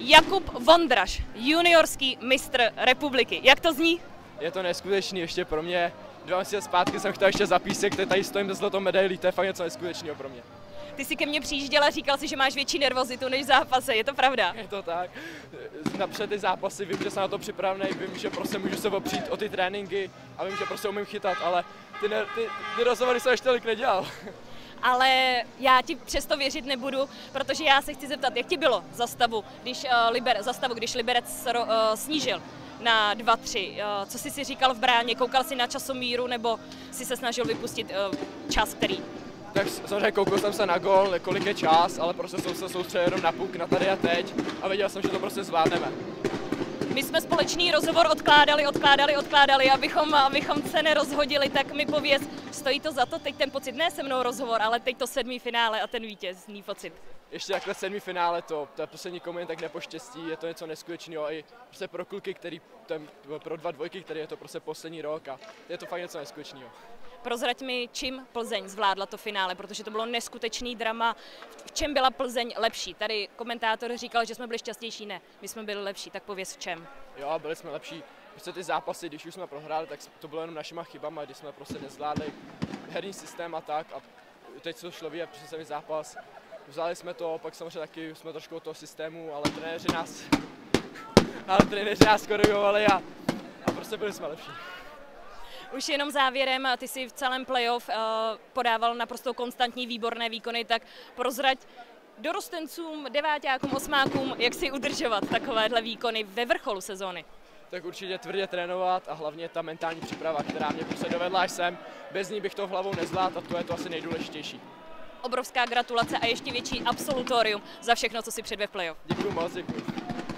Jakub Vondraž, juniorský mistr republiky. Jak to zní? Je to neskutečný, ještě pro mě. 2 měsíce zpátky jsem chtěl ještě za písek, tady stojím se zlatou medailí, to je fakt něco neskutečného pro mě. Ty jsi ke mně přijížděl a říkal si, že máš větší nervozitu než v zápase, je to pravda? Je to tak. Napřed ty zápasy, vím, že jsem na to připravený, vím, že prostě můžu se opřít o ty tréninky a vím, že prostě umím chytat, ale ty rozhovory jsem ještě tolik nedělal. Ale já ti přesto věřit nebudu, protože já se chci zeptat, jak ti bylo když Liberec snížil na 2-3. Co jsi si říkal v bráně? Koukal jsi na časomíru nebo jsi se snažil vypustit čas, který? Tak samozřejmě koukal jsem se na gól, kolik je čas, ale prostě jsem se soustředil jenom na puk, na tady a teď a věděl jsem, že to prostě zvládneme. My jsme společný rozhovor odkládali, abychom se nerozhodili, tak mi pověz, stojí to za to, teď ten pocit, ne se mnou rozhovor, ale teď to 7. finále a ten vítězný pocit. Ještě takhle 7. finále, to prostě nikomu jen tak nepoštěstí, je to něco neskutečného i prostě pro kluky, pro 2 dvojky, který je to prostě poslední rok a je to fakt něco neskutečného. Prozrať mi, čím Plzeň zvládla to finále, protože to bylo neskutečný drama. V čem byla Plzeň lepší? Tady komentátor říkal, že jsme byli šťastnější, ne, my jsme byli lepší, tak pověz v čem. Jo, byli jsme lepší. Prostě ty zápasy, když už jsme prohráli, tak to bylo jenom našima chybama, když jsme prostě nezvládli herní systém a tak. A teď co šlo vyjet přes celý zápas, vzali jsme to, pak samozřejmě taky jsme trošku od toho systému, ale trenéři nás korrigovali a prostě byli jsme lepší. Už jenom závěrem, ty si v celém playoff podával naprosto konstantní výborné výkony, tak prozrať dorostencům, deváťákům, osmákům, jak si udržovat takovéhle výkony ve vrcholu sezóny. Tak určitě tvrdě trénovat a hlavně ta mentální příprava, která mě prostě dovedla až sem. Bez ní bych to hlavou nezvládl a to je to asi nejdůležitější. Obrovská gratulace a ještě větší absolutorium za všechno, co si předvedl v playoff. Děkuju moc, děkuju.